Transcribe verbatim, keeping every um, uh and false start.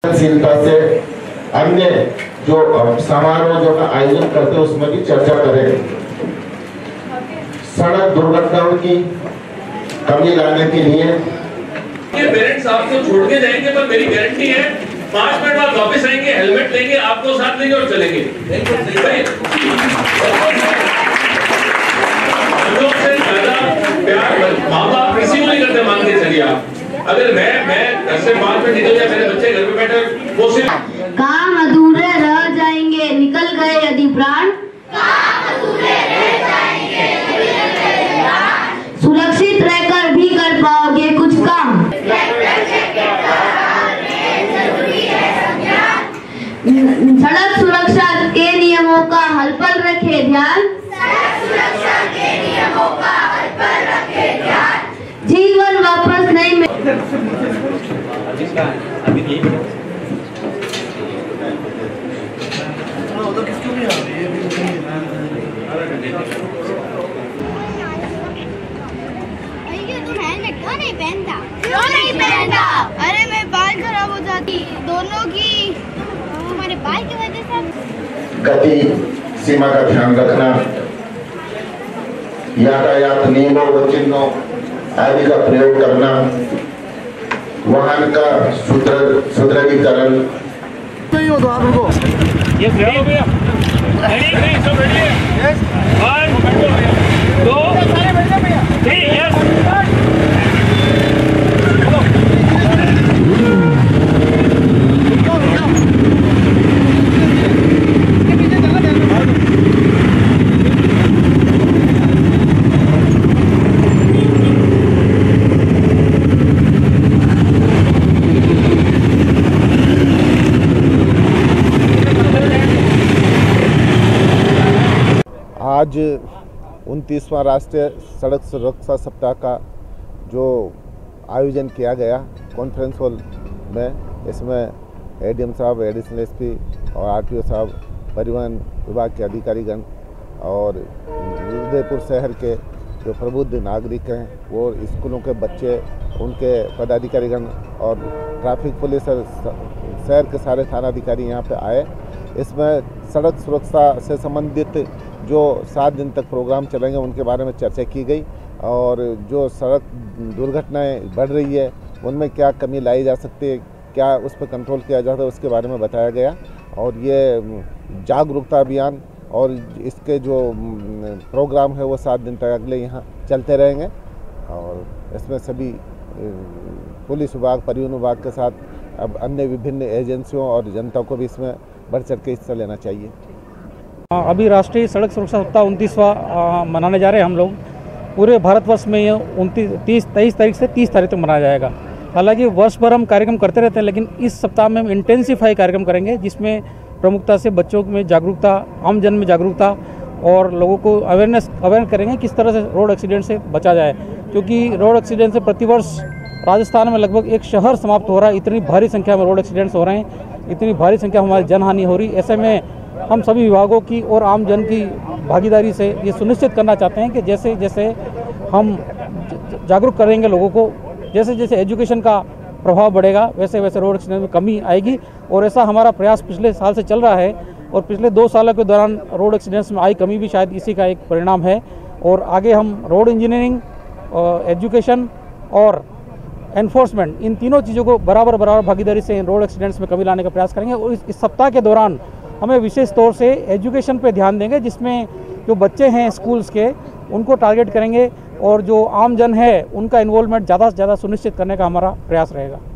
शीलता से अन्य जो समारोह का आयोजन करते हैं उसमें भी चर्चा करें। सड़क दुर्घटनाओं की कमी लाने के लिए ये पेरेंट्स आपको छोड़ के जाएंगे, पर मेरी गारंटी है पांच मिनट बाद वापस आएंगे, हेलमेट लेंगे, आपको साथ लेंगे और चलेंगे। हम लोग से ज्यादा प्यार माँ बाप किसी को नहीं करते, मान के चलिए आप। अगर मैं मैं घर से पांच मिनट निकल जाए, मेरे बच्चे घर पे बैठे, वो सिर्फ काम अधूरे रह जाएंगे, निकल गए यदि प्राण, काम अधूरे रह जाएंगे, निकल गए प्राण, सुरक्षित रहकर भी कर पाओगे कुछ काम, सड़क सुरक्षा के नियमों का हल पर रखे ध्यान, सड़क सुरक्षा के नियमों का हल पर रखे ध्यान, जीवन वापस नहीं मिल क्यों नहीं पहनता क्यों नहीं पहनता अरे मेरे बाल खराब हो जाती, दोनों की हमारे बाल की वजह से। गति सीमा का ध्यान रखना, यातायात नियमों व चिन्हों आदि का प्रयोग करना, वाहन का सुदृढ़ीकरण। नहीं हो तो आप रुको। ये रेडी हो गया, रेडी रेडी सब रेडी है। यस वन दो थ्री यस। आज उनतीसवां राष्ट्रीय सड़क सुरक्षा सप्ताह का जो आयोजन किया गया कॉन्फ्रेंस हॉल में, इसमें एडीएम साहब, एडिशनल एसपी और आरटीओ साहब, परिवहन विभाग के अधिकारीगण और उदयपुर शहर के जो प्रबुद्ध नागरिक हैं, वो स्कूलों के बच्चे, उनके पदाधिकारीगण और ट्रैफिक पुलिस और शहर के सारे थानाधिकारी यहाँ पे आए। इसमें सड़क सुरक्षा से संबंधित जो सात दिन तक प्रोग्राम चलेंगे उनके बारे में चर्चा की गई और जो सड़क दुर्घटनाएं बढ़ रही है उनमें क्या कमी लाई जा सकती है, क्या उस पर कंट्रोल किया जाता है, उसके बारे में बताया गया। और ये जागरूकता अभियान और इसके जो प्रोग्राम है वो सात दिन तक अगले यहाँ चलते रहेंगे और इसमें सभी पुलिस विभाग, परिवहन विभाग के साथ अब अन्य विभिन्न एजेंसियों और जनता को भी इसमें बढ़ चढ़ के हिस्सा लेना चाहिए। अभी राष्ट्रीय सड़क सुरक्षा सप्ताह उनतीसवां मनाने जा रहे हैं हम लोग। पूरे भारतवर्ष में ये उनतीस तीस तेईस तारीख से तीस तारीख तक मनाया जाएगा। हालांकि वर्ष भर हम कार्यक्रम करते रहते हैं, लेकिन इस सप्ताह में हम इंटेंसिफाई कार्यक्रम करेंगे, जिसमें प्रमुखता से बच्चों में जागरूकता, आम जन में जागरूकता और लोगों को अवेयरनेस अवेयर करेंगे किस तरह से रोड एक्सीडेंट से बचा जाए। क्योंकि रोड एक्सीडेंट से प्रतिवर्ष राजस्थान में लगभग एक शहर समाप्त हो रहा है, इतनी भारी संख्या में रोड एक्सीडेंट्स हो रहे हैं, इतनी भारी संख्या में हमारी जनहानि हो रही। ऐसे में हम सभी विभागों की और आम जन की भागीदारी से ये सुनिश्चित करना चाहते हैं कि जैसे जैसे हम जागरूक करेंगे लोगों को, जैसे जैसे एजुकेशन का प्रभाव बढ़ेगा, वैसे वैसे रोड एक्सीडेंट में कमी आएगी। और ऐसा हमारा प्रयास पिछले साल से चल रहा है और पिछले दो सालों के दौरान रोड एक्सीडेंट्स में आई कमी भी शायद इसी का एक परिणाम है। और आगे हम रोड इंजीनियरिंग, एजुकेशन और एनफोर्समेंट, इन तीनों चीज़ों को बराबर बराबर भागीदारी से रोड एक्सीडेंट्स में कमी लाने का प्रयास करेंगे। और इस, इस सप्ताह के दौरान हमें विशेष तौर से एजुकेशन पे ध्यान देंगे, जिसमें जो बच्चे हैं स्कूल्स के उनको टारगेट करेंगे और जो आम जन है उनका इन्वॉल्वमेंट ज़्यादा से ज़्यादा सुनिश्चित करने का हमारा प्रयास रहेगा।